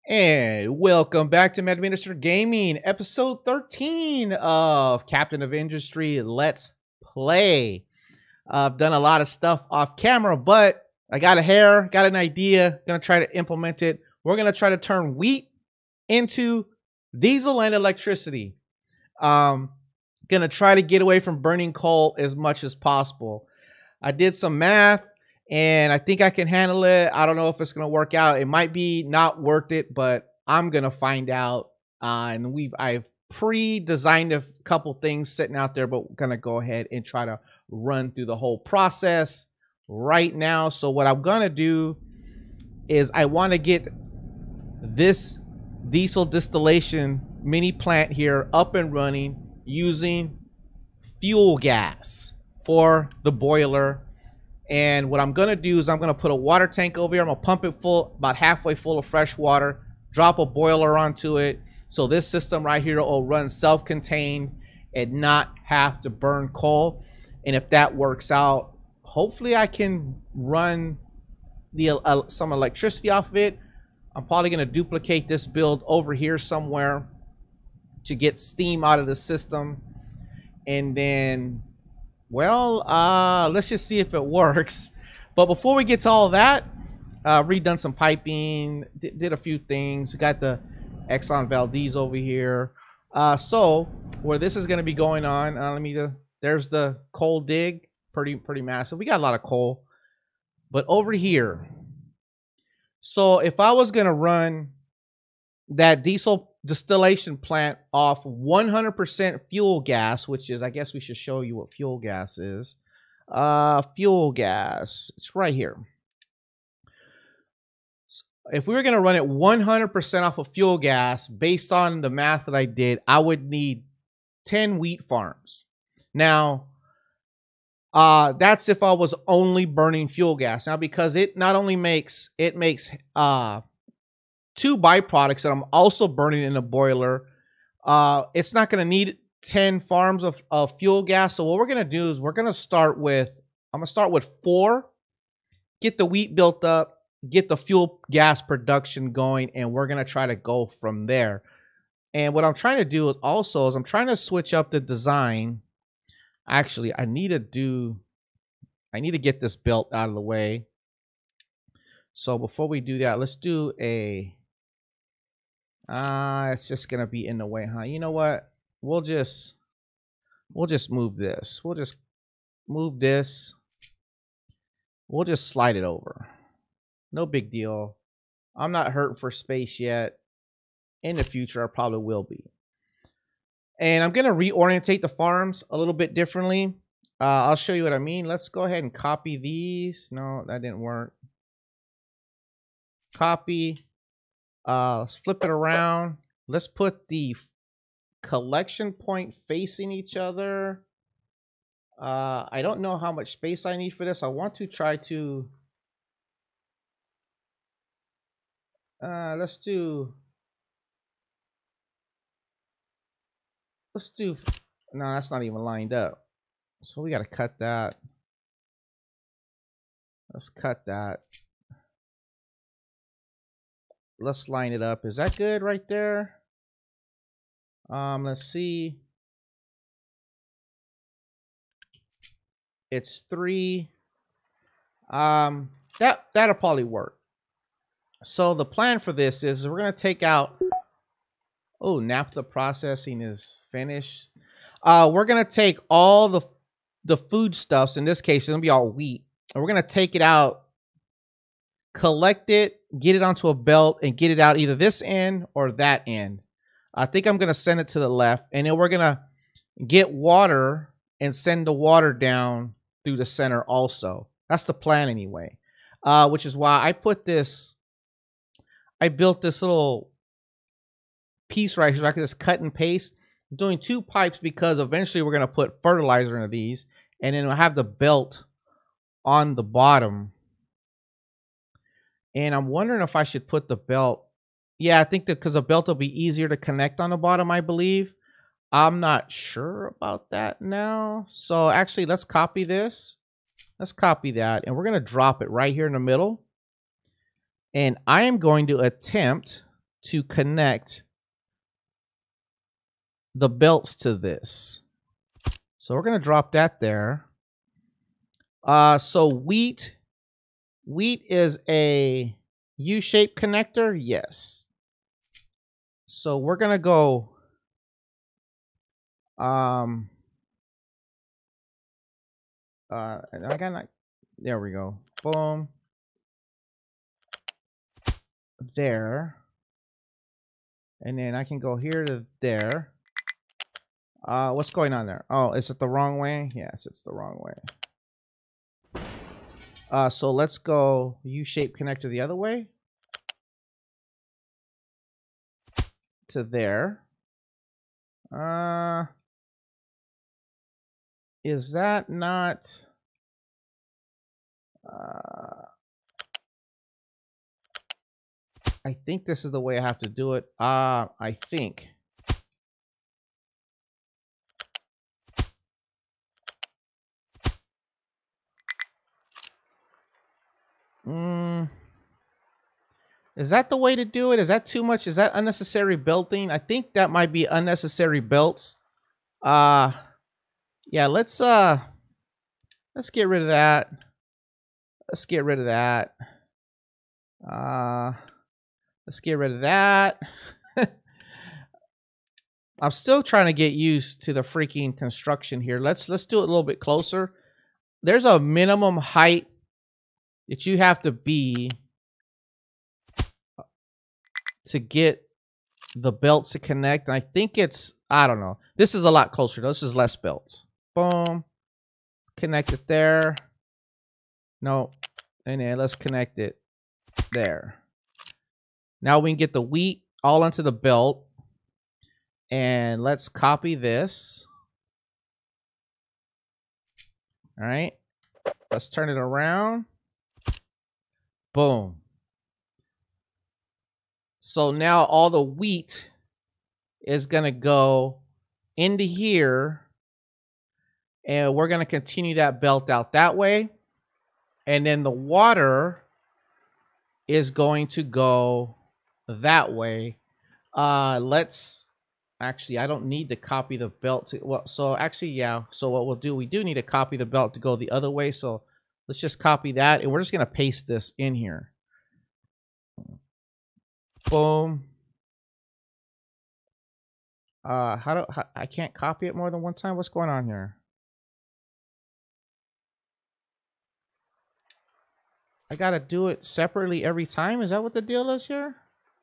And welcome back to Madminister Gaming, episode 13 of Captain of Industry Let's Play. I've done a lot of stuff off camera, but I got an idea, gonna try to implement it. We're gonna try to turn wheat into diesel and electricity. Gonna try to get away from burning coal as much as possible. I did some math and I think I can handle it. I don't know if it's going to work out. It might be not worth it, but I'm going to find out. I've pre-designed a couple things sitting out there, but we're going to go ahead and try to run through the whole process right now. So what I'm going to do is I want to get this diesel distillation mini plant here up and running using fuel gas for the boiler. And what I'm going to do is I'm going to put a water tank over here. I'm going to pump it full, about halfway full of fresh water, drop a boiler onto it. So this system right here will run self-contained and not have to burn coal. And if that works out, hopefully I can run some electricity off of it. I'm probably going to duplicate this build over here somewhere to get steam out of the system. And then, well, let's just see if it works. But before we get to all that, redone some piping, did a few things. We got the Exxon Valdez over here. So where this is going to be going on, there's the coal dig, pretty massive. We got a lot of coal. But over here, so if I was going to run that diesel distillation plant off 100% fuel gas, which is, I guess we should show you what fuel gas is. Fuel gas, it's right here. So if we were going to run it 100% off of fuel gas, based on the math that I did, I would need 10 wheat farms. Now, that's if I was only burning fuel gas. Now, because it not only makes, two byproducts that I'm also burning in a boiler. It's not going to need 10 farms of fuel gas. So what we're going to do is I'm going to start with 4, get the wheat built up, get the fuel gas production going, and we're going to try to go from there. And what I'm trying to do is I'm trying to switch up the design. Actually, I need to get this belt out of the way. So before we do that, let's do it's just gonna be in the way, huh? You know what? We'll just move this. We'll just move this. We'll just slide it over. No big deal. I'm not hurting for space yet. In the future, I probably will be. And I'm gonna reorientate the farms a little bit differently. I'll show you what I mean. Let's go ahead and copy these. No, that didn't work. Copy. Let's flip it around. Let's put the collection point facing each other. I don't know how much space I need for this. I want to try to let's do no, that's not even lined up. So we got to cut that. Let's cut that. Let's line it up. Is that good right there? Let's see. It's 3. That'll probably work. So the plan for this is we're gonna take out. Oh, naphtha processing is finished. We're gonna take all the foodstuffs. In this case, it's gonna be all wheat, and we're gonna take it out, collect it, get it onto a belt, and get it out either this end or that end. I think I'm going to send it to the left, and then we're going to get water and send the water down through the center also. That's the plan anyway, which is why I built this little piece right here so I can just cut and paste. I'm doing 2 pipes because eventually we're going to put fertilizer into these, and then we'll have the belt on the bottom. And I'm wondering if I should put the belt. Yeah, I think that because the belt will be easier to connect on the bottom, I believe. I'm not sure about that now. So actually, let's copy this. Let's copy that. And we're going to drop it right here in the middle. And I am going to attempt to connect the belts to this. So we're going to drop that there. So wheat is a U-shaped connector. Yes. So we're going to go I got like, there we go. Boom. There. And then I can go here to there. What's going on there? Oh, is it the wrong way? Yes, it's the wrong way. So let's go U-shaped connector the other way. To there. Is that not... I think this is the way I have to do it. I think. Is that the way to do it? Is that too much? Is that unnecessary belting? I think that might be unnecessary belts. Yeah, let's get rid of that. Let's get rid of that. Let's get rid of that. I'm still trying to get used to the freaking construction here. Let's do it a little bit closer. There's a minimum height that you have to be to get the belts to connect. And I think it's, I don't know. This is a lot closer. This is less belts. Boom. Connect it there. No. And then let's connect it there. Now we can get the wheat all onto the belt. And let's copy this. All right. Let's turn it around. Boom. So now all the wheat is going to go into here. And we're going to continue that belt out that way. And then the water is going to go that way. Let's... Actually, I don't need to copy the belt to... Well, so actually, yeah. So what we'll do, we do need to copy the belt to go the other way. So let's just copy that. And we're just going to paste this in here. Boom. I can't copy it more than one time? What's going on here? I got to do it separately every time? Is that what the deal is here?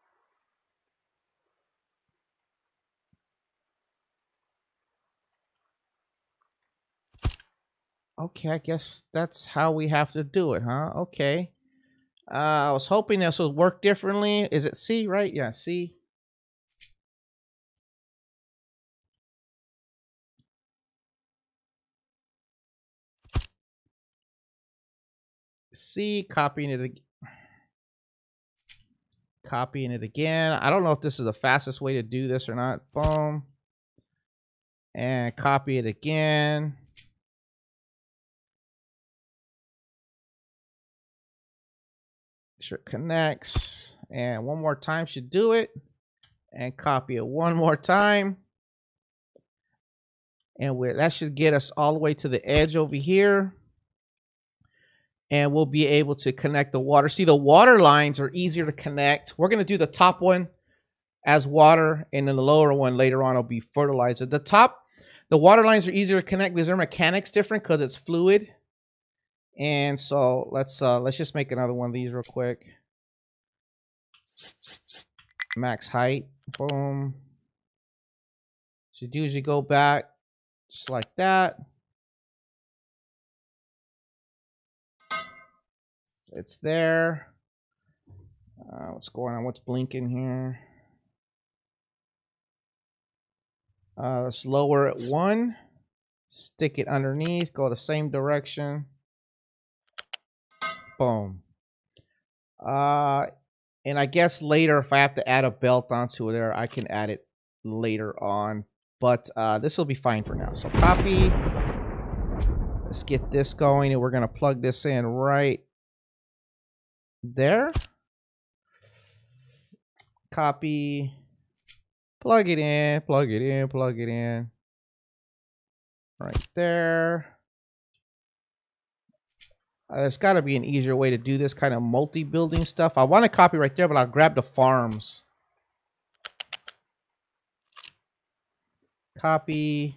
Okay, I guess that's how we have to do it, huh? Okay. I was hoping this would work differently. Is it C, right? Yeah, C. C, copying it again. I don't know if this is the fastest way to do this or not. Boom. And copy it again. Sure it connects. And one more time should do it. And copy it one more time. And that should get us all the way to the edge over here. And we'll be able to connect the water. See, the water lines are easier to connect. We're going to do the top one as water, and then the lower one later on will be fertilizer. The water lines are easier to connect because their mechanics different because it's fluid. And so let's just make another one of these real quick. Max height. Boom. So you do is you go back just like that. It's there. What's going on? What's blinking here? Let's lower it 1. Stick it underneath. Go the same direction. Boom. And I guess later, if I have to add a belt onto there, I can add it later on. But this will be fine for now. So copy. Let's get this going, and we're going to plug this in right there. copy, plug it in, plug it in, plug it in. Right there. There's got to be an easier way to do this kind of multi-building stuff. I want to copy right there, but I'll grab the farms. Copy.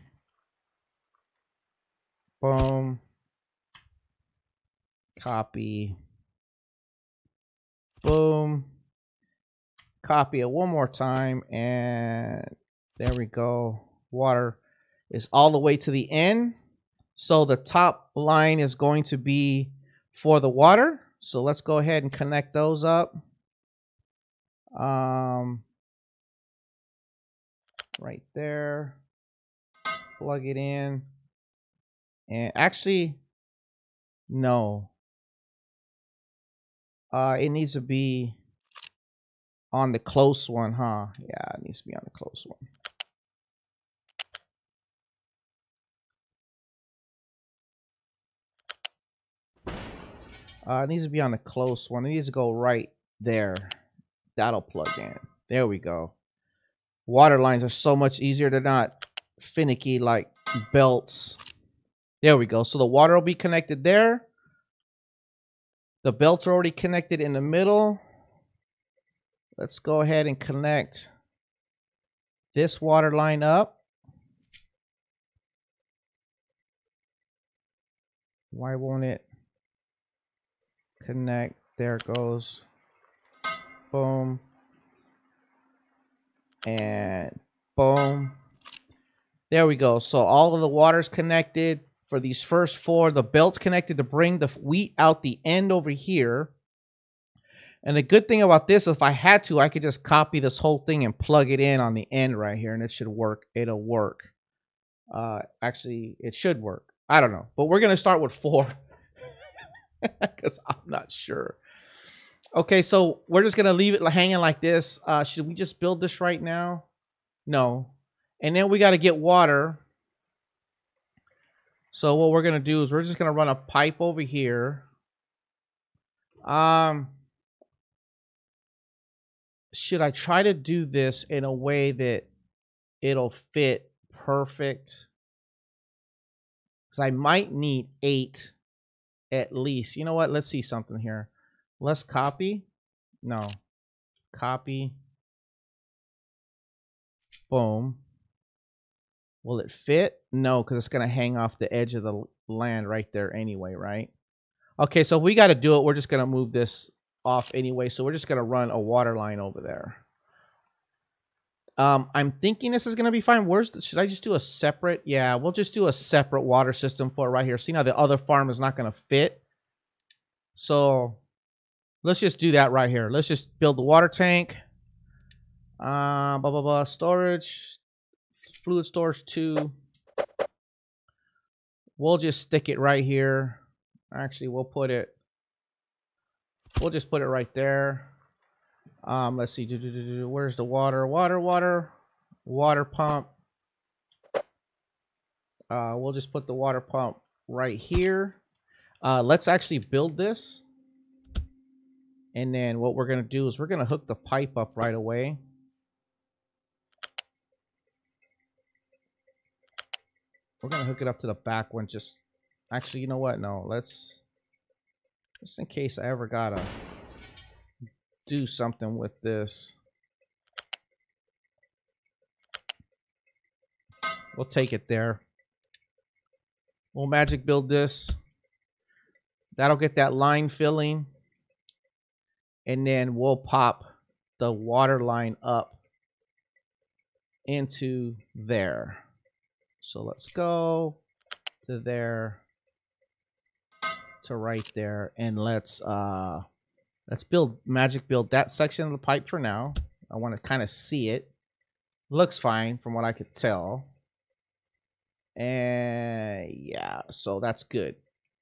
Boom. Copy. Boom. Copy it one more time, and there we go. Water is all the way to the end. So the top line is going to be for the water. So let's go ahead and connect those up. Right there. Plug it in. And actually, no. It needs to be on the close one, huh? Yeah, it needs to be on the close one. It needs to be on the close one. It needs to go right there. That'll plug in. There we go. Water lines are so much easier. They're not finicky like belts. There we go. So the water will be connected there. The belts are already connected in the middle. Let's go ahead and connect this water line up. Why won't it connect? There it goes. Boom. And boom. There we go. So all of the water's connected. For these first four, the belt's connected to bring the wheat out the end over here. And the good thing about this, if I had to, I could just copy this whole thing and plug it in on the end right here, and it should work. It'll work. Actually, it should work. I don't know. But we're going to start with 4 because I'm not sure. Okay, so we're just going to leave it hanging like this. Should we just build this right now? No. And then we got to get water. So what we're going to do is we're just going to run a pipe over here. Should I try to do this in a way that it'll fit perfect? Because I might need 8 at least. You know what? Let's see something here. Let's copy. No. Copy. Boom. Will it fit? No, because it's going to hang off the edge of the land right there anyway, right? Okay, so if we got to do it, we're just going to move this off anyway. So we're just going to run a water line over there. I'm thinking this is going to be fine. Should I just do a separate? Yeah, we'll just do a separate water system for it right here. See, now the other farm is not going to fit. So let's just do that right here. Let's just build the water tank. Storage. Fluid storage 2. We'll just stick it right here. Actually, we'll just put it right there. Let's see. Where's the water? Water pump. We'll just put the water pump right here. Let's actually build this. And then what we're going to do is we're going to hook the pipe up right away. We're going to hook it up to the back one. Actually, you know what? No, just in case I ever got to do something with this. We'll take it there. We'll magic build this. That'll get that line filling. And then we'll pop the water line up into there. So let's go to there, to right there, and let's magic build that section of the pipe for now. I want to kind of see it. Looks fine from what I could tell. And yeah, so that's good.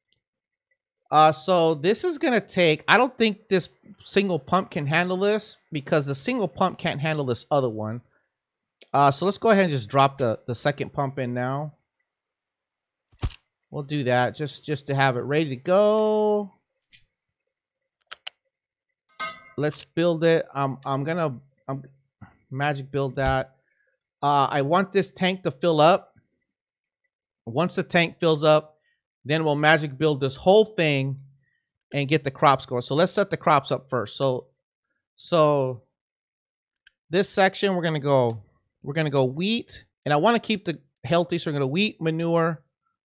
So this is gonna take, I don't think this single pump can handle this because the single pump can't handle this other one. So let's go ahead and just drop the second pump in now. We'll do that just to have it ready to go. Let's build it. I'm gonna magic build that. I want this tank to fill up. Once the tank fills up, then we'll magic build this whole thing and get the crops going. So let's set the crops up first. So this section we're gonna go wheat, and I want to keep the healthy, so we're gonna wheat, manure,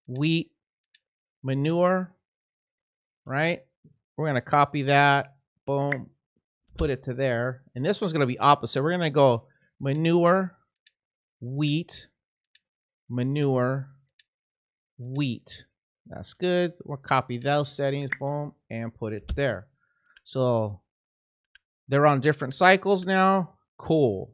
right? We're gonna copy that, boom, put it to there, and this one's gonna be opposite. We're gonna go manure, wheat, manure, wheat. That's good. We'll copy those settings, boom, and put it there. So they're on different cycles now. Cool.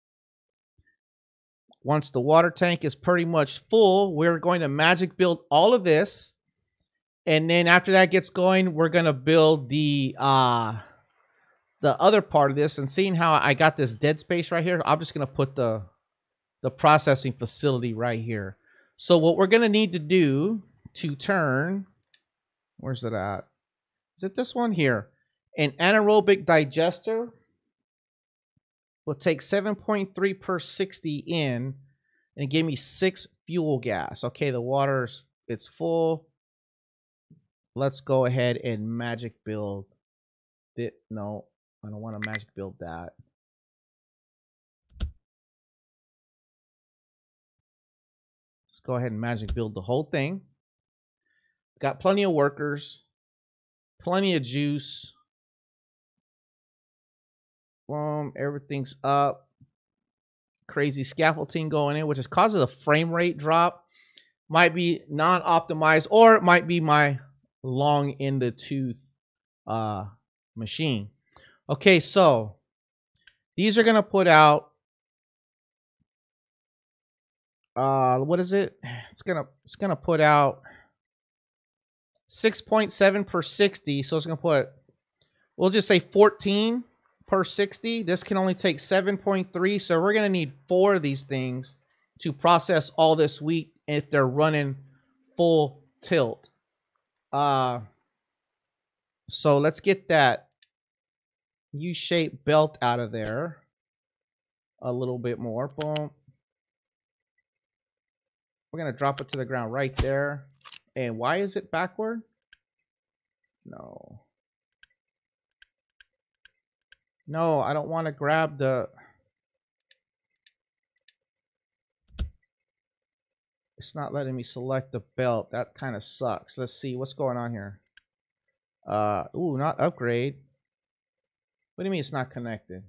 Once the water tank is pretty much full, we're going to magic build all of this. And then after that gets going, we're going to build the other part of this. And seeing how I got this dead space right here, I'm just going to put the processing facility right here. So what we're going to need to do to turn, where's it at? Is it this one here? An anaerobic digester will take 7.3 per 60 in and give me 6 fuel gas. Okay, the water's, it's full. Let's go ahead and magic build it. No, I don't want to magic build that. Let's go ahead and magic build the whole thing. Got plenty of workers, plenty of juice. Boom, everything's up. Crazy scaffolding going in, which is causing a frame rate drop. Might be non-optimized, or it might be my long in the tooth machine. Okay, so these are gonna put out what is it? It's gonna put out 6.7 per 60. So it's gonna put, we'll just say 14 per 60. This can only take 7.3, so we're gonna need 4 of these things to process all this wheat if they're running full tilt. So let's get that U-shaped belt out of there a little bit more. Boom. We're gonna drop it to the ground right there. And why is it backward? No, I don't want to grab the... It's not letting me select the belt. That kind of sucks. Let's see what's going on here. Ooh, not upgrade. What do you mean it's not connected?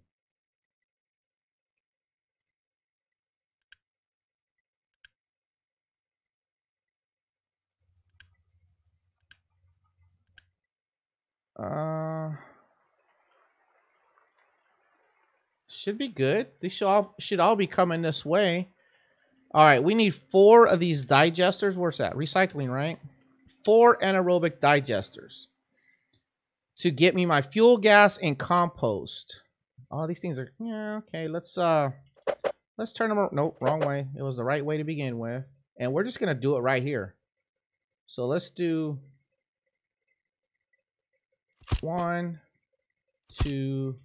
Should be good. These should all be coming this way. All right, we need 4 of these digesters. Where's that? Recycling, right? 4 anaerobic digesters to get me my fuel gas and compost. Oh, these things are, yeah, okay. Let's turn them. Nope, wrong way. It was the right way to begin with, and we're just gonna do it right here. So let's do 1, 2,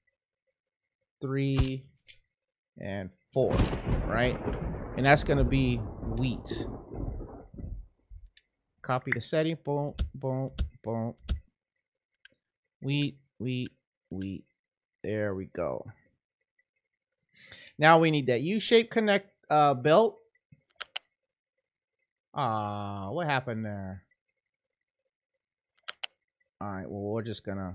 3, and 4, right? And that's gonna be wheat. Copy the setting. Boom, boom, boom. Wheat, wheat, wheat. There we go. Now we need that U-shaped connect belt. What happened there? All right, well, we're just gonna...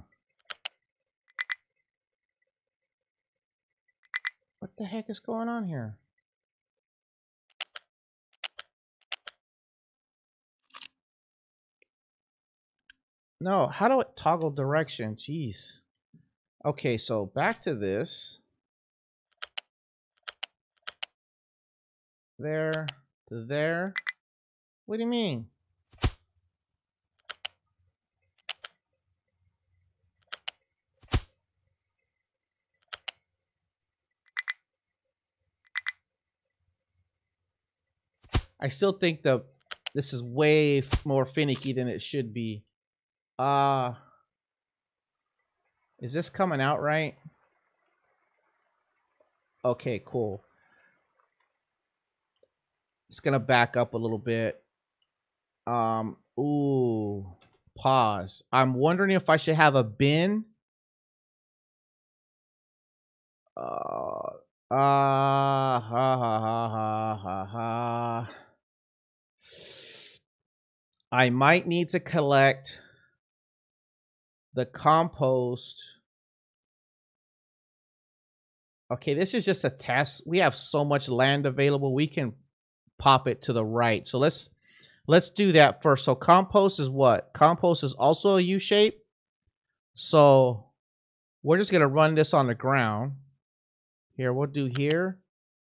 What the heck is going on here? No, how do I toggle direction? Jeez. Okay, so back to this. There to there. What do you mean? I still think this is way more finicky than it should be. Is this coming out right? Okay, cool. It's gonna back up a little bit. Ooh, pause. I'm wondering if I should have a bin. Ha ha ha ha ha ha. I might need to collect the compost. Okay, this is just a test. We have so much land available. We can pop it to the right. So let's do that first. So compost is what? Compost is also a U shape. So we're just gonna run this on the ground. Here, we'll do here.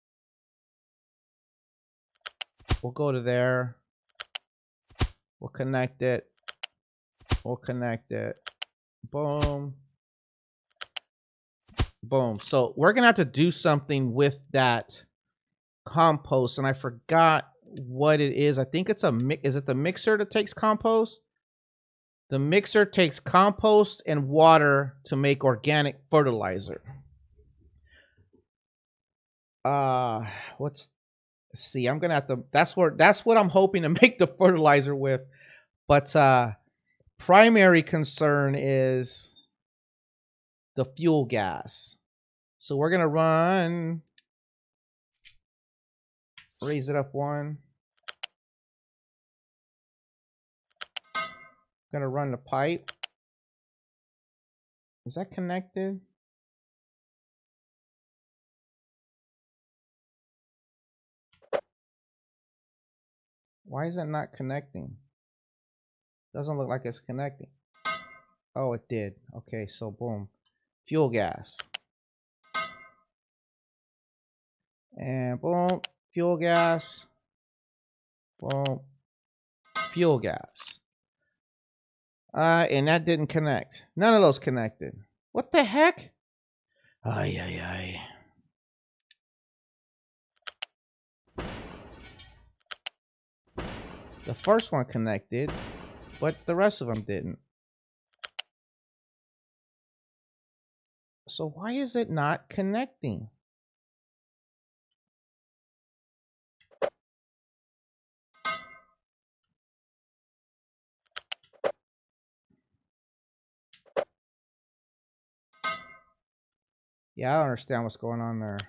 We'll go to there. We'll connect it. We'll connect it. Boom. Boom. So we're gonna have to do something with that compost, and I forgot what it is. I think it's a mix. Is it the mixer that takes compost? The mixer takes compost and water to make organic fertilizer. Let's see. I'm gonna have to. That's what I'm hoping to make the fertilizer with. But primary concern is the fuel gas. So we're gonna run. Raise it up one. Gonna run the pipe. Is that connected? Why is that not connecting? Doesn't look like it's connecting. Oh, it did. Okay, so boom. Fuel gas. And boom. Fuel gas. Boom. Fuel gas. And that didn't connect. None of those connected. What the heck? Ay, ay, ay. The first one connected, but the rest of them didn't. So why is it not connecting? Yeah, I don't understand what's going on there.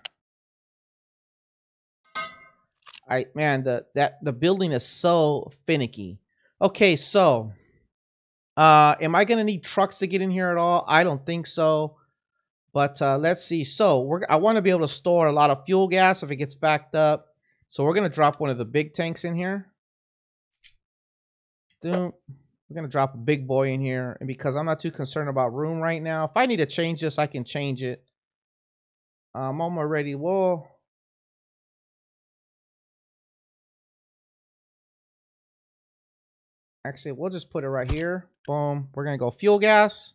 Man, the building is so finicky. Okay, so am I gonna need trucks to get in here at all? I don't think so. But let's see. So I want to be able to store a lot of fuel gas if it gets backed up. So we're gonna drop one of the big tanks in here. We're gonna drop a big boy in here, and because I'm not too concerned about room right now, if I need to change this, I can change it. I'm already. Whoa. Actually, we'll just put it right here. Boom. We're gonna go fuel gas.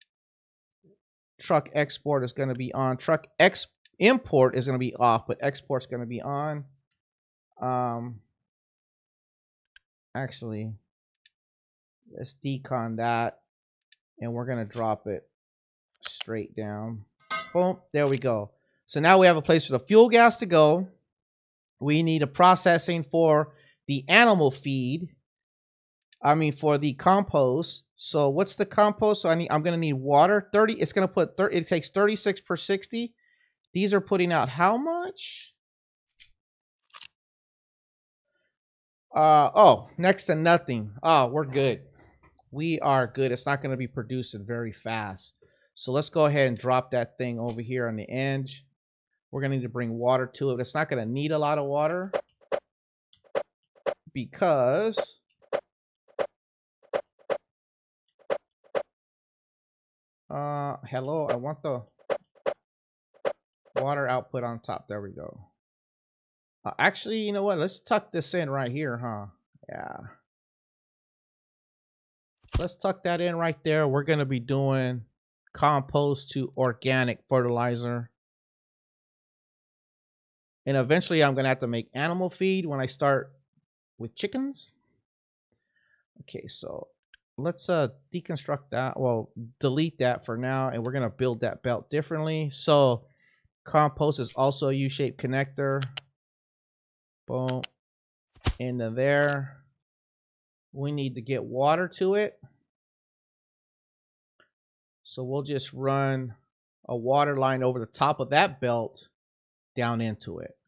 Truck export is gonna be on. Truck import is gonna be off, but export's gonna be on. Actually, let's decon that, and we're gonna drop it straight down. Boom. There we go. So now we have a place for the fuel gas to go. We need a processing for the animal feed. I mean, for the compost. So what's the compost? So I'm gonna need water. 30. It's gonna put 30. It takes 36 per 60. These are putting out how much? Oh, next to nothing. Oh, we're good. We are good. It's not gonna be producing very fast. So let's go ahead and drop that thing over here on the edge. We're gonna need to bring water to it. It's not gonna need a lot of water because hello, I want the water output on top. There we go. Actually, you know what? Let's tuck this in right here, huh? Yeah. Let's tuck that in right there. We're going to be doing compost to organic fertilizer. And eventually I'm going to have to make animal feed when I start with chickens. Okay, so let's deconstruct that. Well, delete that for now, and we're going to build that belt differently. So Compost is also a U-shaped connector. Boom. Into there. We need to get water to it. So we'll just run a water line over the top of that belt down into it.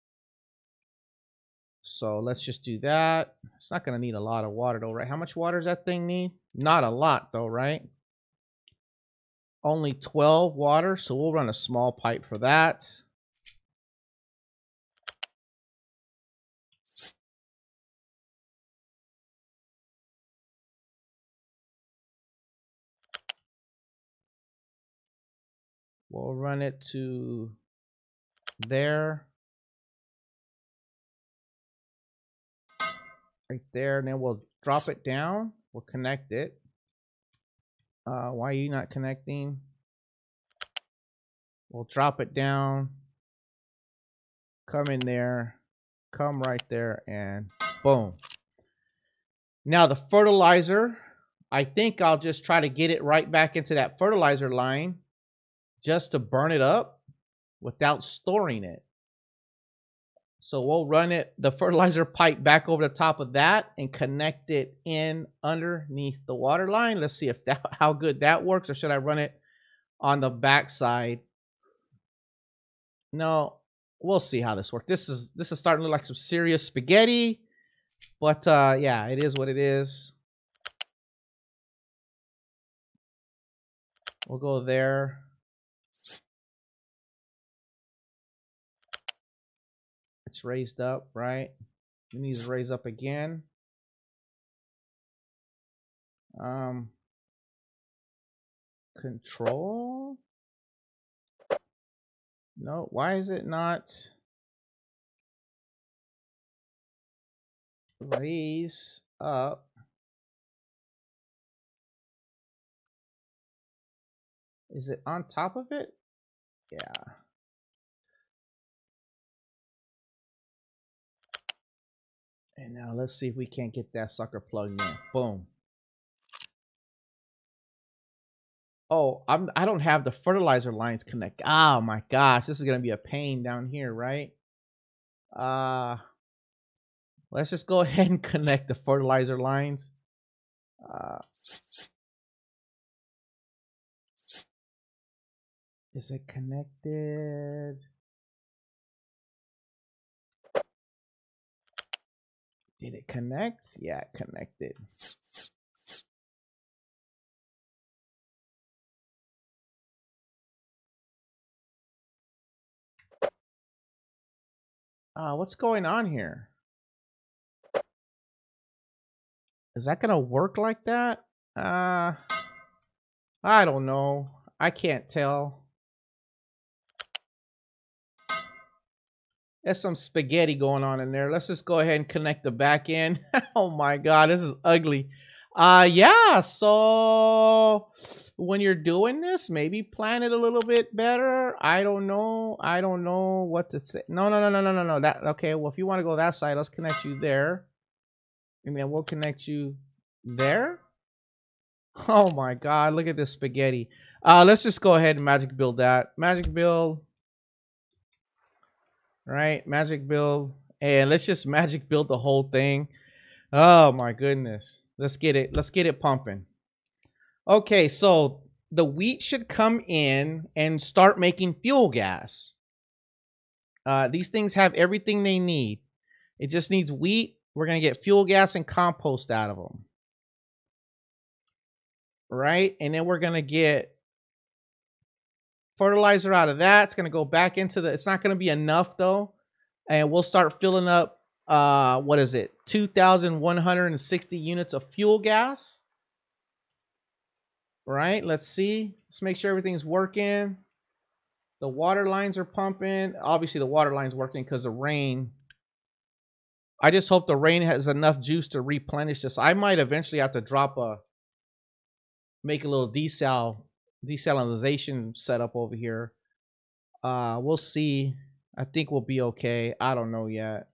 So let's just do that. It's not going to need a lot of water though, right? How much water does that thing need? Not a lot though, right? Only 12 water, so we'll run a small pipe for that. We'll run it to there. Right there, and then we'll drop it down. We'll connect it. Why are you not connecting? We'll drop it down. Come in there. Come right there, and boom. Now the fertilizer, I think I'll just try to get it right back into that fertilizer line just to burn it up without storing it. So we'll run it, the fertilizer pipe, back over the top of that and connect it in underneath the water line. Let's see if that, how good that works, or should I run it on the back side? No, we'll see how this works. This is starting to look like some serious spaghetti, but yeah, it is what it is. We'll go there. It's raised up, right? It needs to raise up again. Control. No, why is it not raise up? Is it on top of it? Yeah. And now let's see if we can't get that sucker plugged in. Boom. Oh, I don't have the fertilizer lines connected. Oh my gosh, this is gonna be a pain down here, right? Let's just go ahead and connect the fertilizer lines. Is it connected? Did it connect? Yeah, it connected. What's going on here? Is that gonna work like that? I don't know. I can't tell. There's some spaghetti going on in there. Let's just go ahead and connect the back end. Oh my god, this is ugly. Yeah, so when you're doing this, maybe plan it a little bit better. I don't know. I don't know what to say. No. That okay, well, if you want to go that side, let's connect you there. And then we'll connect you there. Oh my god, look at this spaghetti. Let's just go ahead and magic build that. Magic build. Right, magic build, and let's just magic build the whole thing. Oh my goodness, let's get it pumping. Okay, so the wheat should come in and start making fuel gas. These things have everything they need. It just needs wheat. We're gonna get fuel gas and compost out of them, right? And then we're gonna get fertilizer out of that. It's going to go back into the, it's not going to be enough though. And we'll start filling up, what is it? 2,160 units of fuel gas. Right. Let's see. Let's make sure everything's working. The water lines are pumping. Obviously the water line's working because of rain. I just hope the rain has enough juice to replenish this. I might eventually have to make a little desalination setup over here. We'll see. I think we'll be okay. I don't know yet.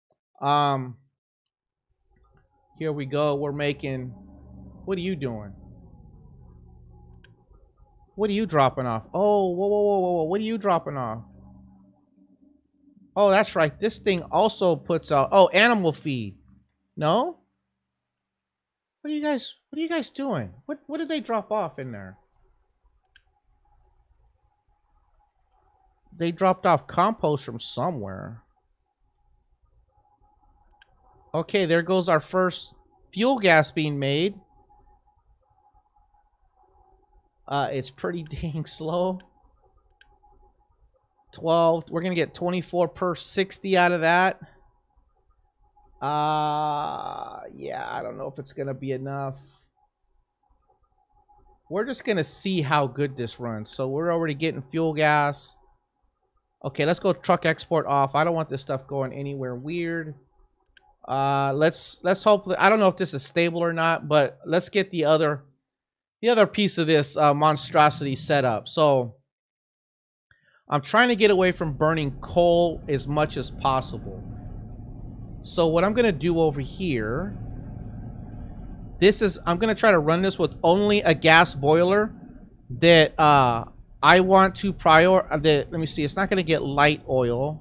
Here we go. We're making, what are you doing? What are you dropping off? Oh, whoa. What are you dropping off? Oh, that's right. This thing also puts out, oh, animal feed. No? What are you guys doing? What did they drop off in there? They dropped off compost from somewhere. Okay, there goes our first fuel gas being made. It's pretty dang slow. 12. We're gonna get 24 per 60 out of that. Yeah, I don't know if it's gonna be enough. We're just gonna see how good this runs. So we're already getting fuel gas. Okay, let's go truck export off. I don't want this stuff going anywhere weird. Let's hope that, I don't know if this is stable or not, but let's get the other piece of this monstrosity set up. So I'm trying to get away from burning coal as much as possible. So what I'm gonna do over here, I'm gonna try to run this with only a gas boiler that I want to let me see, it's not gonna get light oil.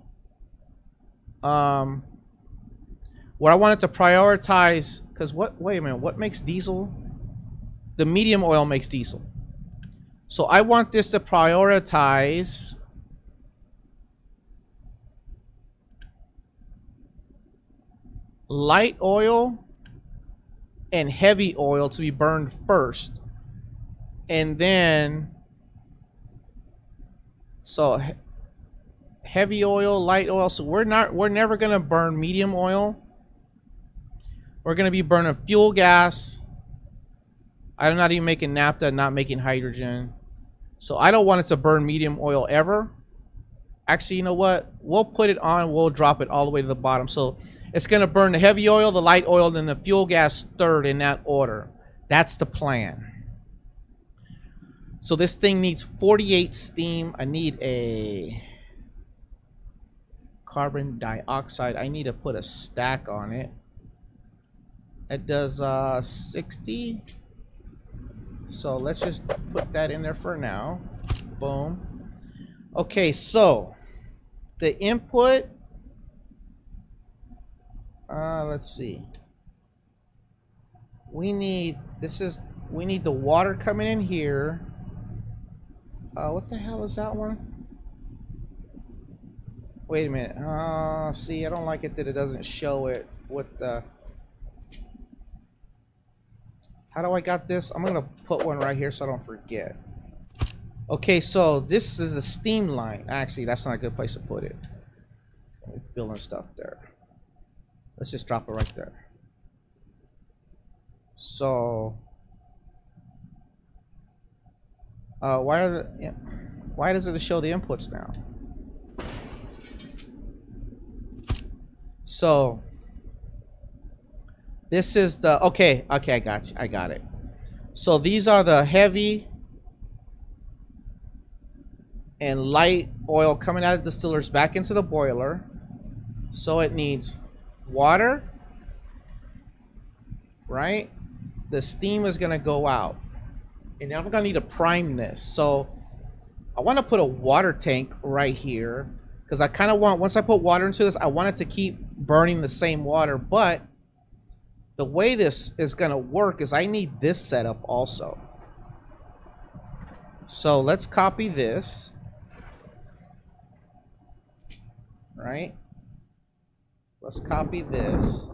What I wanted to prioritize, because wait a minute, what makes diesel? The medium oil makes diesel. So I want this to prioritize light oil and heavy oil to be burned first. And then, so heavy oil, light oil. So we're never gonna burn medium oil. We're gonna be burning fuel gas. I'm not even making naphtha, not making hydrogen. So I don't want it to burn medium oil ever. Actually, you know what? We'll put it on, we'll drop it all the way to the bottom. So it's gonna burn the heavy oil, the light oil, then the fuel gas third in that order. That's the plan. So this thing needs 48 steam. I need a carbon dioxide. I need to put a stack on it. It does 60. So let's just put that in there for now. Boom. Okay, so the input, let's see. We need the water coming in here. What the hell is that one? Wait a minute. See, I don't like it that it doesn't show it with the... How do I got this? I'm gonna put one right here so I don't forget. Okay, so this is the steam line. Actually, that's not a good place to put it. Building stuff there. Let's just drop it right there. So, why does it show the inputs now? So this is the okay, I got you. I got it. So these are the heavy and light oil coming out of the distillers back into the boiler. So it needs water, right? The steam is gonna go out, and now I'm gonna need to prime this. So I want to put a water tank right here because I kind of want, once I put water into this, I want it to keep burning the same water. But the way this is gonna work is I need this setup also. So let's copy this, right? Let's copy this.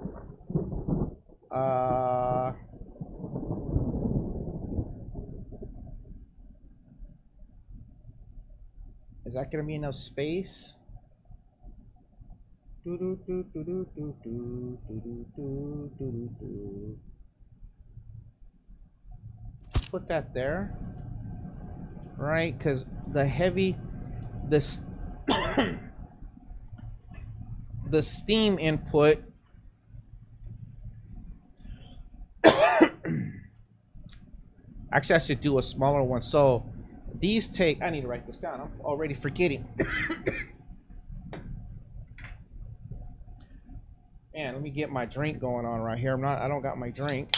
Is that gonna be enough space? Put that there, right? Because the heavy, this the steam input actually I should do a smaller one. So these take, I need to write this down, I'm already forgetting. Man, let me get my drink going on right here. I don't got my drink.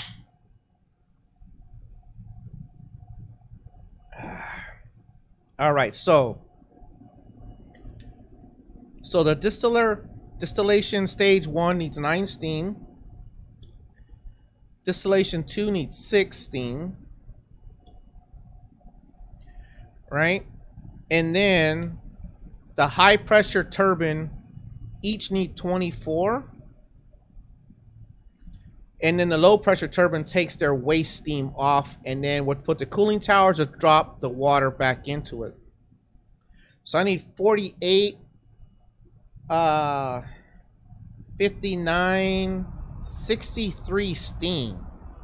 All right, so So the distillation stage 1 needs 9 steam. Distillation 2 needs 6 steam. Right? And then the high pressure turbine each need 24. And then the low pressure turbine takes their waste steam off, and then would put the cooling towers or drop the water back into it. So I need 48, 59, 63 steam.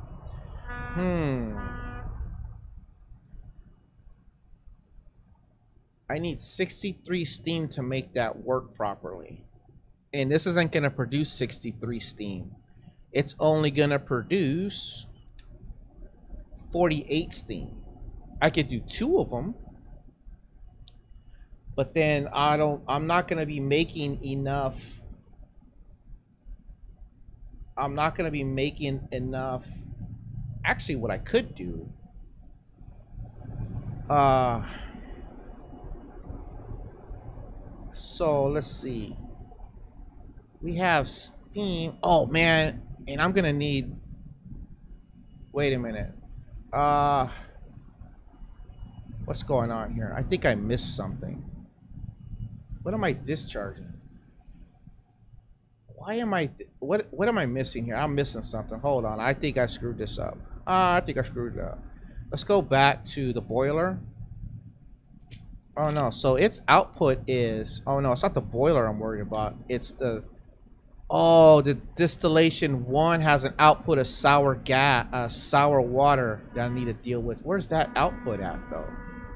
I need 63 steam to make that work properly. And this isn't going to produce 63 steam. It's only going to produce 48 steam. I could do 2 of them. But then I'm not going to be making enough. I'm not going to be making enough. Actually, what I could do. So let's see. We have steam. Oh man, and I'm gonna need. Wait a minute. What's going on here? I think I missed something. What am I discharging? Why am I? What am I missing here? I'm missing something. Hold on. I think I screwed this up. I think I screwed it up. Let's go back to the boiler. Oh no. So its output is. Oh no, it's not the boiler I'm worried about. It's the. Oh, the distillation 1 has an output of sour gas, sour water that I need to deal with. Where's that output at, though?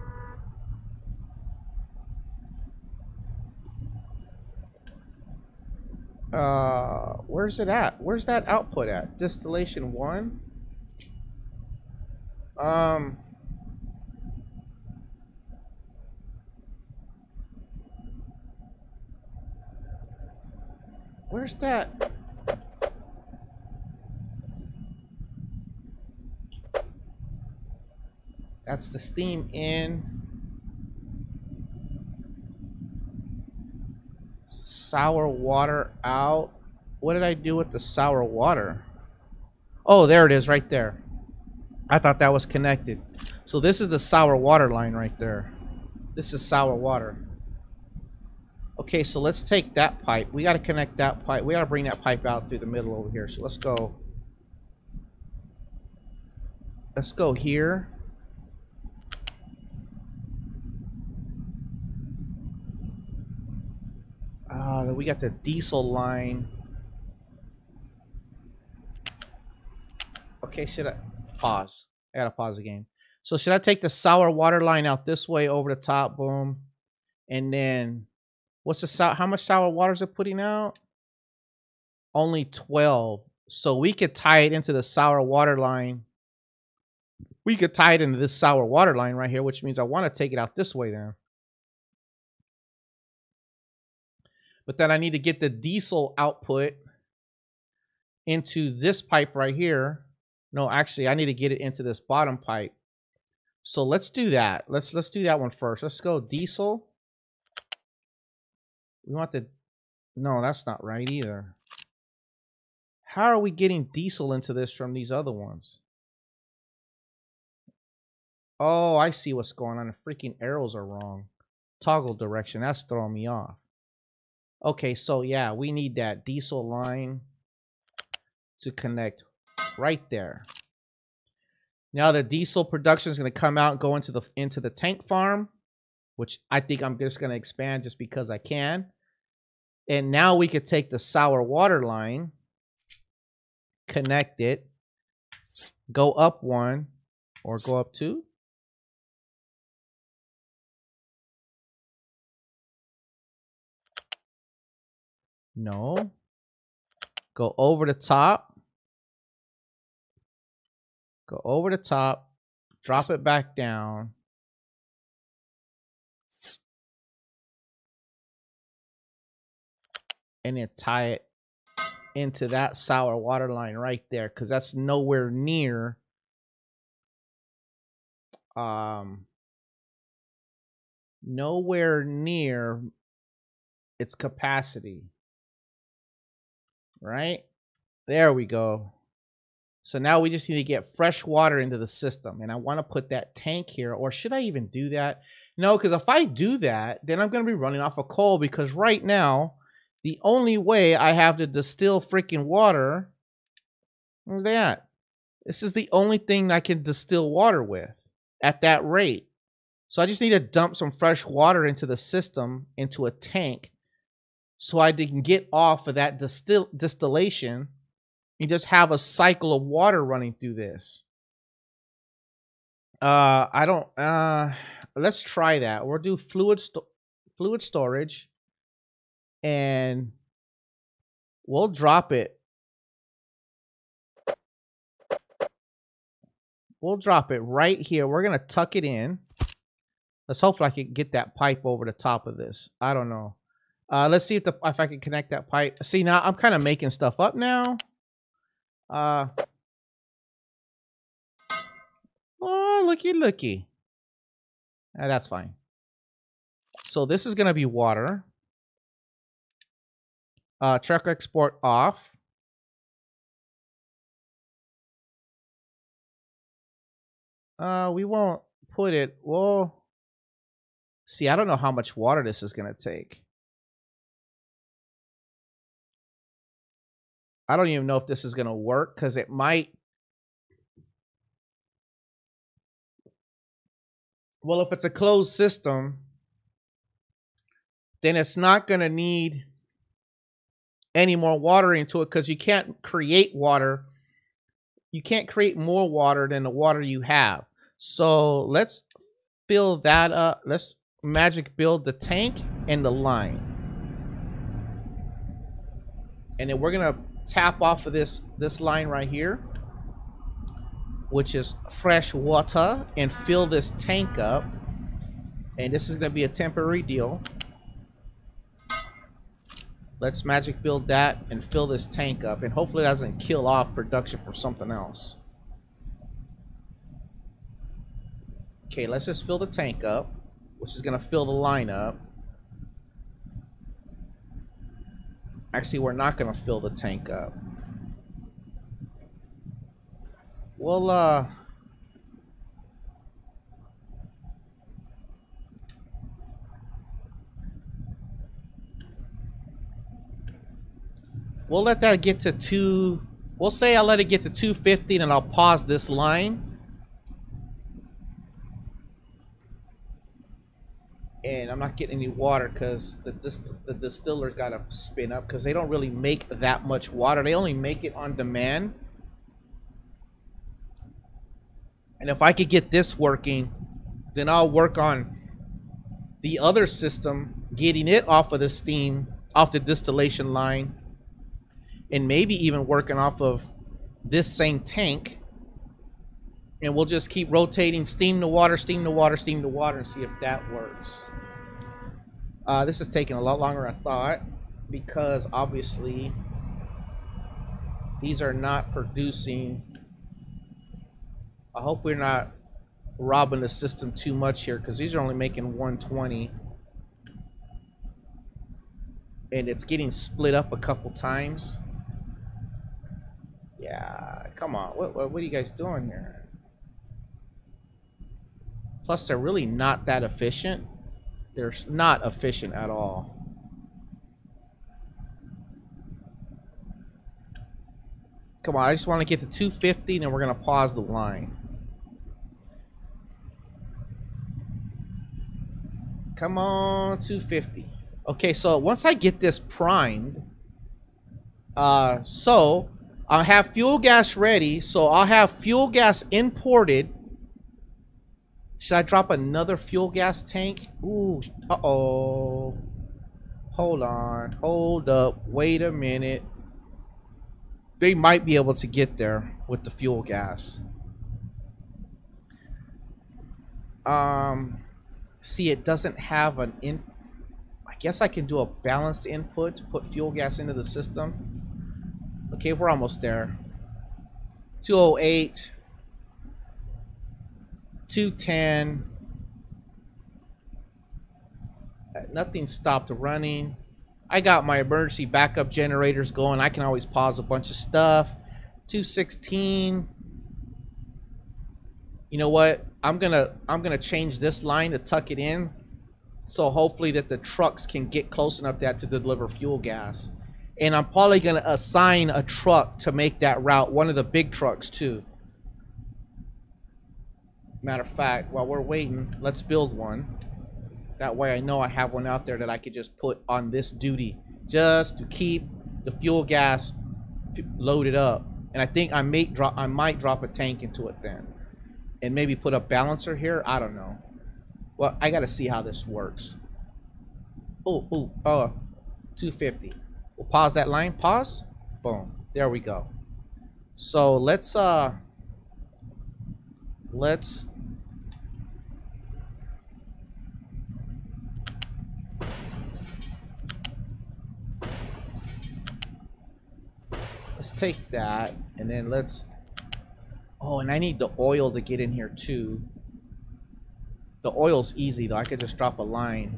Where's it at? Where's that output at? Distillation 1? Where's that? That's the steam in. Sour water out. What did I do with the sour water? Oh, there it is right there. I thought that was connected. So this is the sour water line right there. This is sour water. Okay, so let's take that pipe. We got to connect that pipe. We got to bring that pipe out through the middle over here. So let's go. Let's go here. Then we got the diesel line. Okay, should I pause? I gotta pause the game. So should I take the sour water line out this way over the top? Boom. And then what's the how much sour water is it putting out? Only 12. So we could tie it into the sour water line. We could tie it into this sour water line right here, which means I want to take it out this way then. But then I need to get the diesel output into this pipe right here. No, actually, I need to get it into this bottom pipe. So let's do that. Let's do that one first. Let's go diesel. We want the... No, that's not right either. How are we getting diesel into this from these other ones? Oh, I see what's going on. The freaking arrows are wrong. Toggle direction. That's throwing me off. Okay, so yeah, we need that diesel line to connect right there. Now the diesel production is going to come out and go into the tank farm, which I think I'm just going to expand just because I can. And now we could take the sour water line, connect it, go up 1 or go up 2. No. Go over the top. Go over the top. Drop it back down. And then tie it into that sour water line right there. Because that's nowhere near. Nowhere near its capacity. Right? There we go. So now we just need to get fresh water into the system. And I want to put that tank here. Or should I even do that? No, because if I do that, then I'm going to be running off of coal. Because right now, the only way I have to distill freaking water is that. This is the only thing I can distill water with at that rate. So I just need to dump some fresh water into the system, into a tank, so I can get off of that distillation. You just have a cycle of water running through this. I don't. Let's try that. We'll do fluid storage, and we'll drop it. We'll drop it right here. We're gonna tuck it in. Let's hope I can get that pipe over the top of this. I don't know. Let's see if I can connect that pipe. See, now I'm kind of making stuff up now. Oh, looky. That's fine. So this is gonna be water. Truck export off. We won't put it. Well, see, I don't know how much water this is gonna take. I don't even know if this is gonna work because it might. Well, if it's a closed system, then it's not going to need any more water into it because you can't create water. You can't create more water than the water you have. So let's fill that up. Let's magic build the tank and the line. And then we're going to tap off of this line right here, which is fresh water, and fill this tank up. And this is going to be a temporary deal. Let's magic build that and fill this tank up, and hopefully it doesn't kill off production for something else. Okay, let's just fill the tank up, which is going to fill the line up. Actually, we're not going to fill the tank up. Well, we'll let that get to 2. We'll say I'll let it get to 250 and I'll pause this line. And I'm not getting any water because the distiller's got to spin up because they don't really make that much water. They only make it on demand. And if I could get this working, then I'll work on the other system, getting it off of the steam, off the distillation line, and maybe even working off of this same tank. And we'll just keep rotating steam to water, steam to water, steam to water, and see if that works. This is taking a lot longer than I thought because obviously these are not producing. I hope we're not robbing the system too much here because these are only making 120. And it's getting split up a couple times. Yeah, come on. What are you guys doing here? Plus, they're really not that efficient. They're not efficient at all. Come on, I just want to get to 250 and then we're going to pause the line. Come on, 250. Okay, so once I get this primed, so I'll have fuel gas ready. So I'll have fuel gas imported. Should I drop another fuel gas tank? Ooh, uh-oh. Hold on, hold up, wait a minute. They might be able to get there with the fuel gas. See, it doesn't have an in. I guess I can do a balanced input to put fuel gas into the system. Okay, we're almost there. 208, 210. Nothing stopped running. I got my emergency backup generators going. I can always pause a bunch of stuff. 216. You know what? I'm gonna change this line to tuck it in, so hopefully that the trucks can get close enough that to deliver fuel gas. And I'm probably gonna assign a truck to make that route, one of the big trucks too. Matter of fact, while we're waiting, let's build one. That way I know I have one out there that I could just put on this duty, just to keep the fuel gas loaded up. And I think I might drop a tank into it then, and maybe put a balancer here. I don't know. Well, I gotta see how this works. Oh, 250. We'll pause that line. Pause. Boom. There we go. So let's take that, and then let's... Oh, and I need the oil to get in here too. The oil's easy though. I could just drop a line.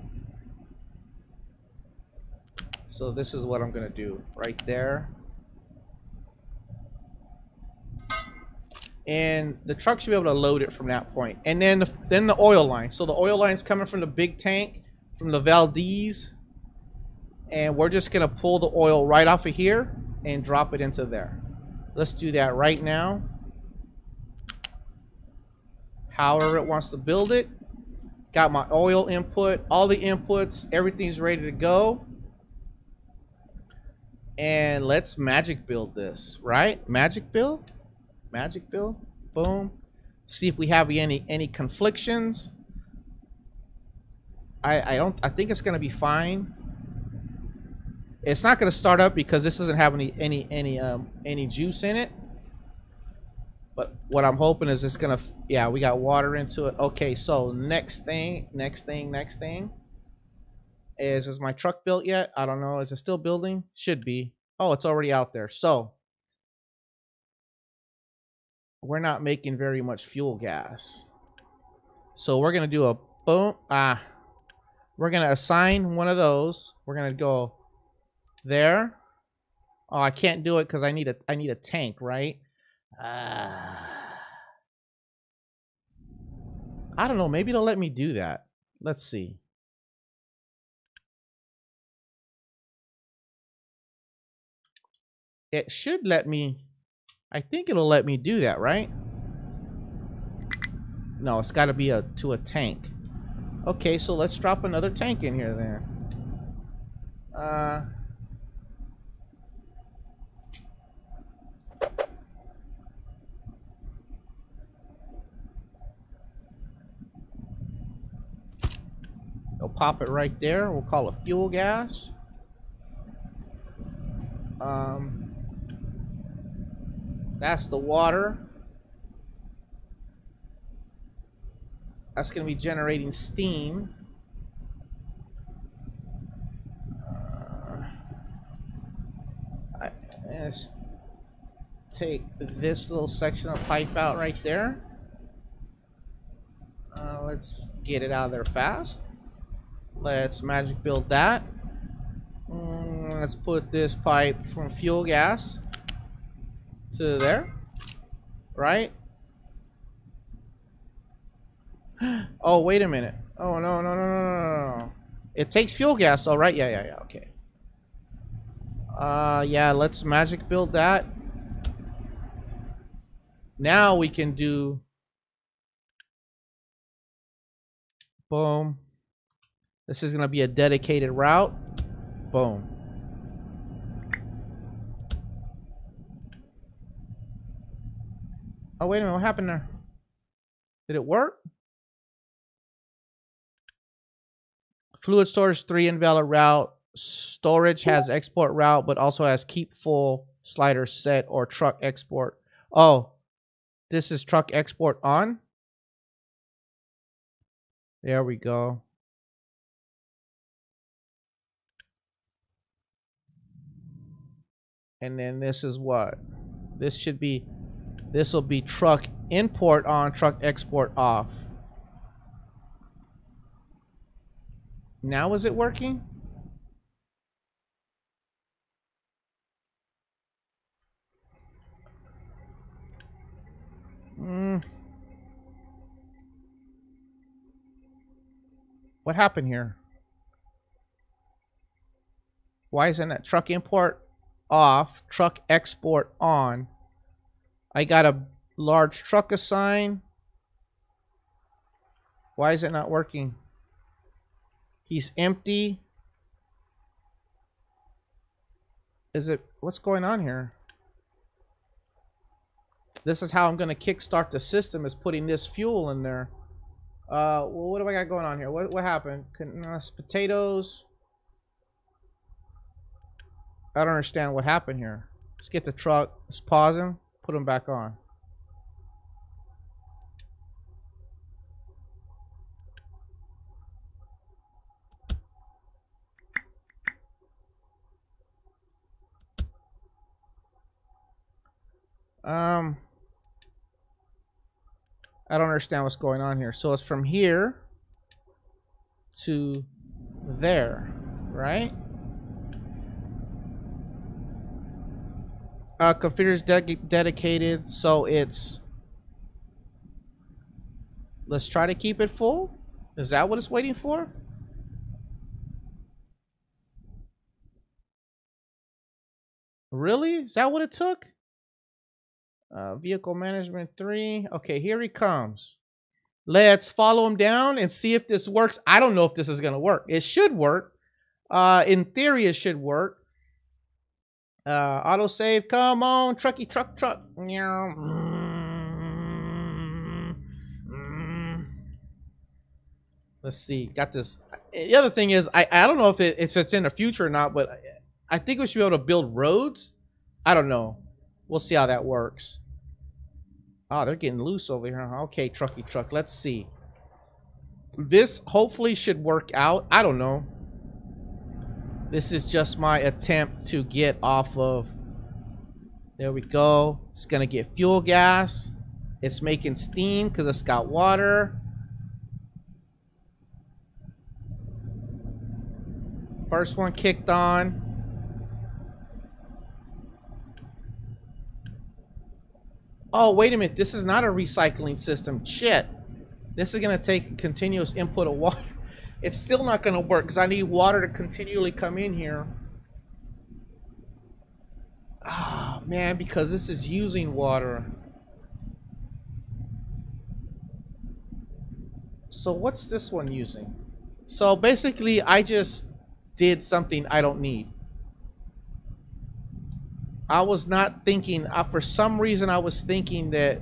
So this is what I'm gonna do right there. And the truck should be able to load it from that point. And then the oil line. So the oil line's coming from the big tank, from the Valdez. And we're just gonna pull the oil right off of here and drop it into there. Let's do that right now. However it wants to build it. Got my oil input, all the inputs, everything's ready to go. And let's magic build this, right? Magic build? Magic build? Boom. See if we have any conflictions. I think it's gonna be fine. It's not gonna start up because this doesn't have any juice in it. But what I'm hoping is it's gonna, yeah, we got water into it. Okay, so next thing is my truck built yet? I don't know. Is it still building? Should be. Oh, it's already out there. So we're not making very much fuel gas. So we're gonna do a boom. We're gonna assign one of those. We're gonna go there. Oh, I can't do it because I need a tank, right? I don't know. Maybe it'll let me do that. Let's see. It should let me. I think it'll let me do that, right? No, it's got to be to a tank. Okay, so let's drop another tank in here then. We'll pop it right there. We'll call it fuel gas. That's the water. That's going to be generating steam. Let's take this little section of pipe out right there. Let's get it out of there fast. Let's magic build that. Let's put this pipe from fuel gas to there, right? Oh, wait a minute. Oh, no. It takes fuel gas, all right? Yeah, okay. Yeah, let's magic build that. Now we can do... Boom. This is going to be a dedicated route. Boom. Oh, wait a minute. What happened there? Did it work? Fluid storage 3 invalid route. Storage has export route, but also has keep full slider set or truck export. Oh, this is truck export on. There we go. And then this is what? This should be, this will be truck import on, truck export off. Now is it working? What happened here? Why isn't that truck import off, truck export on? I got a large truck assigned. Why is it not working? He's empty. Is it, what's going on here? This is how I'm going to kickstart the system, is putting this fuel in there. Well, what do I got going on here? What happened? Potatoes. I don't understand what happened here. Let's get the truck. Let's pause him. Put him back on. I don't understand what's going on here. So it's from here to there, right? Configures dedicated, so it's, let's try to keep it full. Is that what it's waiting for? Really? Is that what it took? Vehicle management 3. Okay, here he comes. Let's follow him down and see if this works. I don't know if this is going to work. It should work. In theory, it should work. Autosave, come on, trucky, truck. Let's see, got this. The other thing is, I don't know if it's in the future or not, but I think we should be able to build roads. I don't know. We'll see how that works. Oh, they're getting loose over here. Okay, trucky truck. Let's see. This hopefully should work out. I don't know. This is just my attempt to get off of. There we go. It's going to get fuel gas. It's making steam because it's got water. First one kicked on. Oh, wait a minute. This is not a recycling system. Shit. This is going to take continuous input of water. It's still not going to work because I need water to continually come in here. Ah, man, because this is using water. So what's this one using? So basically, I just did something I don't need. I was not thinking, for some reason I was thinking that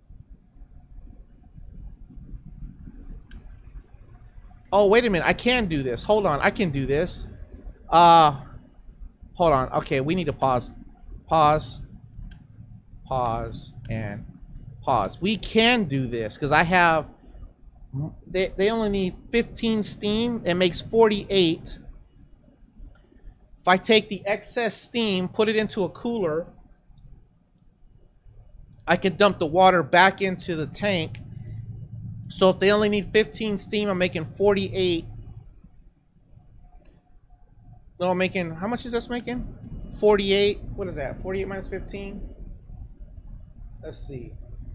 oh, wait a minute, I can do this. Hold on, I can do this. Hold on. Okay, we need to pause. Pause. Pause and pause. We can do this because I have they only need 15 steam. It makes 48. If I take the excess steam, put it into a cooler, I can dump the water back into the tank. So if they only need 15 steam, I'm making 48. No, I'm making, how much is this making? 48. What is that? 48 minus 15? Let's see.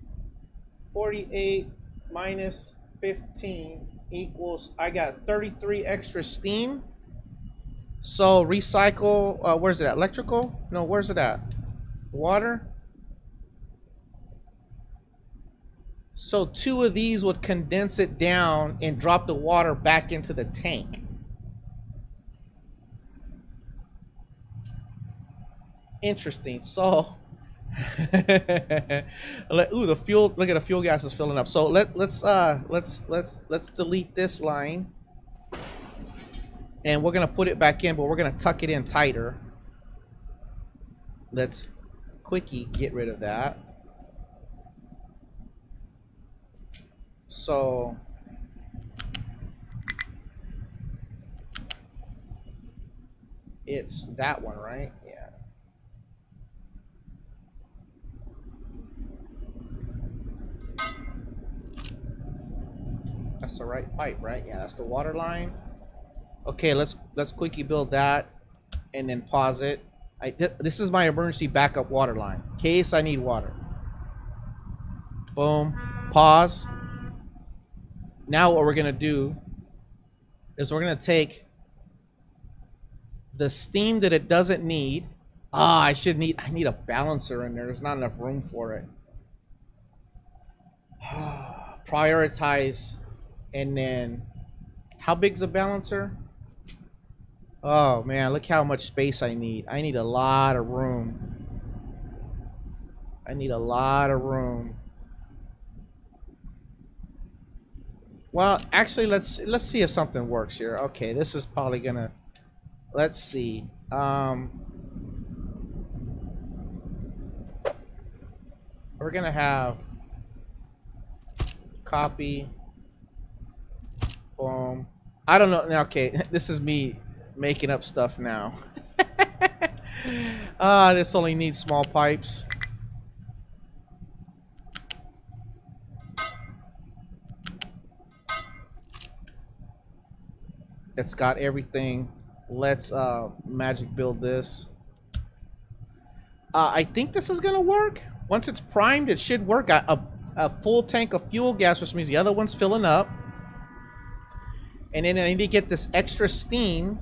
48 minus 15 equals, I got 33 extra steam. So recycle, where's it at? Electrical? No, where's it at? Water? So 2 of these would condense it down and drop the water back into the tank. Interesting. So ooh, the fuel, look at the fuel gas is filling up. So let's delete this line. And we're going to put it back in, but we're going to tuck it in tighter. Let's quickie get rid of that. So it's that one, right? Yeah. That's the right pipe, right? Yeah, that's the water line. Okay, let's quickie build that and then pause it. This is my emergency backup water line in case I need water. Boom. Pause. Now what we're going to do is we're going to take the steam that it doesn't need. I need a balancer in there. There's not enough room for it. Prioritize. And then, how big's a balancer? Oh man, look how much space I need. I need a lot of room. I need a lot of room. Well, actually, let's see if something works here. Okay, this is probably gonna. Let's see. We're gonna have copy. Boom. I don't know. Okay, this is me making up stuff now. This only needs small pipes. It's got everything. Let's magic build this. I think this is gonna work. Once it's primed, it should work. A full tank of fuel gas, which means the other one's filling up. And then I need to get this extra steam.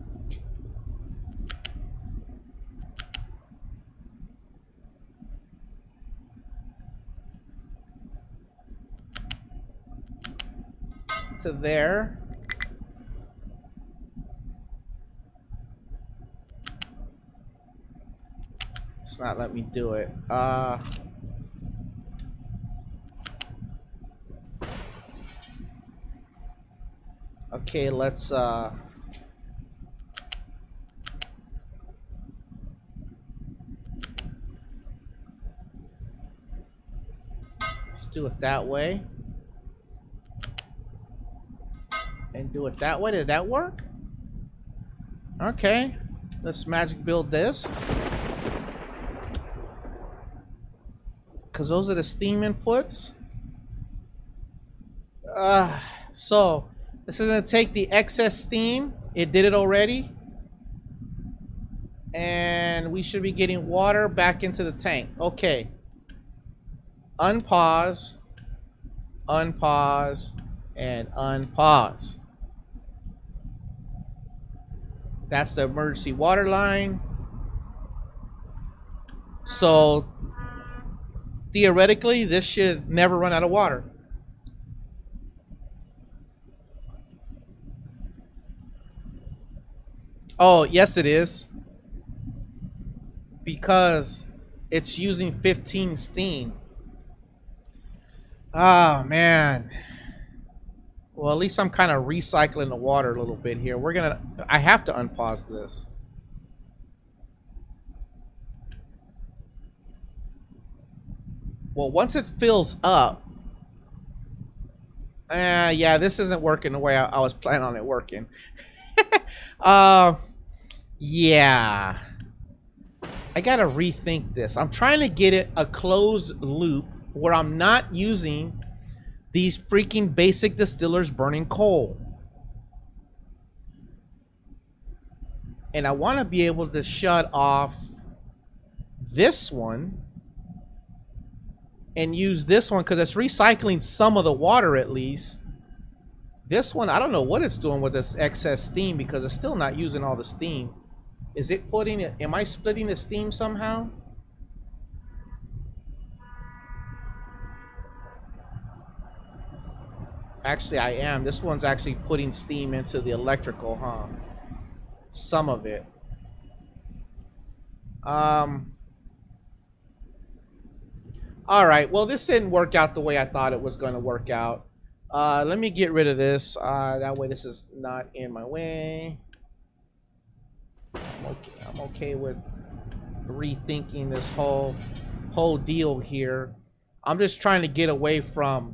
To there. It's not letting me do it. Okay, let's do it that way. And do it that way. Did that work? Okay. Let's magic build this. Because those are the steam inputs. So this is going to take the excess steam. It did it already. And we should be getting water back into the tank. Okay. Unpause. Unpause. And unpause. That's the emergency water line. So theoretically, this should never run out of water. Oh, yes it is. Because it's using 15 steam. Oh, man. Well, at least I'm kind of recycling the water a little bit here. I have to unpause this. Well, once it fills up, yeah, this isn't working the way I was planning on it working. Yeah. I gotta rethink this. I'm trying to get it a closed loop where I'm not using these freaking basic distillers burning coal. And I want to be able to shut off this one and use this one because it's recycling some of the water at least. This one, I don't know what it's doing with this excess steam because it's still not using all the steam. Is it putting it, am I splitting the steam somehow? Actually, I am. This one's actually putting steam into the electrical, huh? Some of it. Alright, well, this didn't work out the way I thought it was going to work out. Let me get rid of this. That way this is not in my way. I'm okay with rethinking this whole deal here. I'm just trying to get away from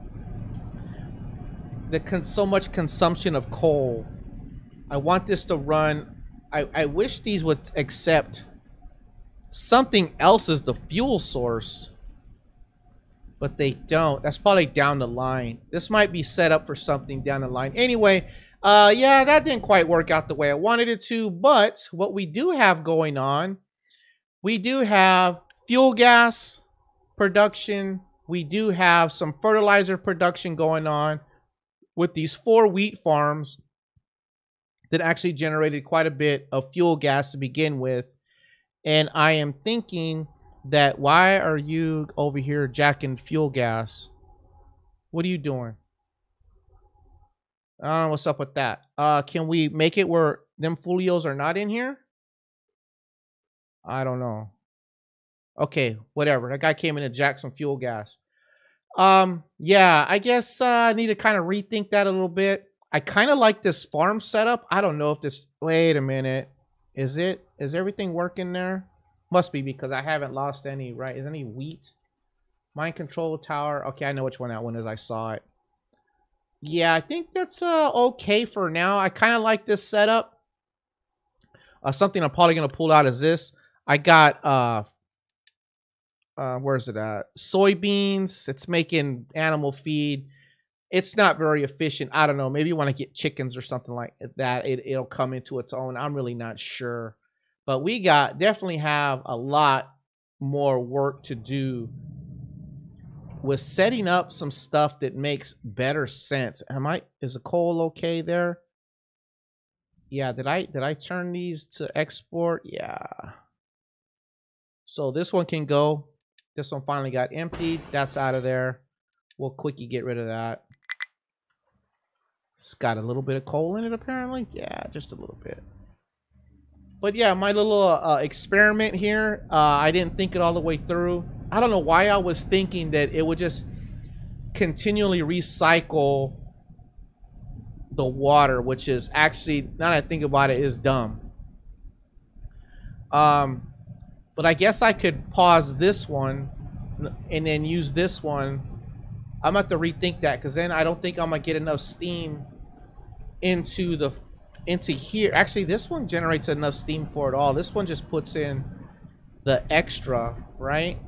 so much consumption of coal. I want this to run. I wish these would accept something else as the fuel source, but they don't. That's probably down the line. This might be set up for something down the line. Anyway, yeah, that didn't quite work out the way I wanted it to, but what we do have going on, we do have fuel gas production we do have some fertilizer production going on with these 4 wheat farms that actually generated quite a bit of fuel gas to begin with. And I am thinking that, why are you over here jacking fuel gas? What are you doing? I don't know what's up with that. Can we make it where them folios are not in here? I don't know. Okay, whatever. That guy came in to jack some fuel gas. Yeah, I guess I need to kind of rethink that a little bit. I kind of like this farm setup. I don't know if this... Wait a minute. Is everything working there? Must be, because I haven't lost any, right? Is any wheat? Mind control tower. Okay, I know which one that one is. I saw it. Yeah, I think that's okay for now. I kind of like this setup. Something I'm probably going to pull out is this. I got... where's it at? Soybeans. It's making animal feed. It's not very efficient. I don't know. Maybe you want to get chickens or something like that. It'll come into its own. I'm really not sure. But we definitely have a lot more work to do with setting up some stuff that makes better sense. Is the coal okay there? Yeah, did I turn these to export? Yeah. So this one can go. This one finally got emptied. That's out of there. We'll quickly get rid of that. It's got a little bit of coal in it, apparently. Yeah, just a little bit. But yeah, my little experiment here, I didn't think it all the way through. I don't know why I was thinking that it would just continually recycle the water, which is actually, now that I think about it, is dumb. But I guess I could pause this one and then use this one. I'm going to have to rethink that, because then I don't think I'm going to get enough steam into here. Actually, this one generates enough steam for it all. This one just puts in the extra, right?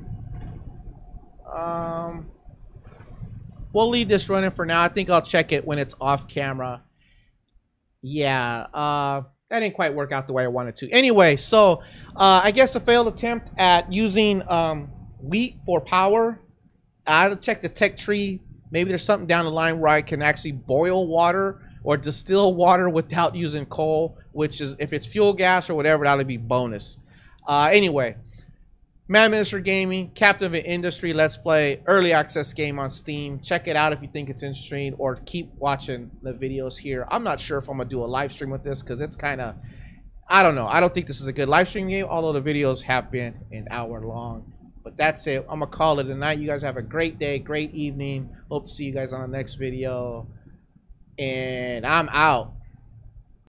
We'll leave this running for now. I think I'll check it when it's off camera. Yeah, that didn't quite work out the way I wanted to. Anyway, so I guess a failed attempt at using wheat for power. I had to check the tech tree. Maybe there's something down the line where I can actually boil water or distill water without using coal, which is, if it's fuel gas or whatever, that'll be bonus. Anyway, Mad Minister Gaming, Captain of Industry Let's Play, early access game on Steam. Check it out if you think it's interesting, or keep watching the videos here. I'm not sure if I'm gonna do a live stream with this, because it's kind of, I don't know. I don't think this is a good live stream game, although the videos have been an hour long. But that's it. I'm gonna call it a night. You guys have a great day, great evening. Hope to see you guys on the next video. And I'm out.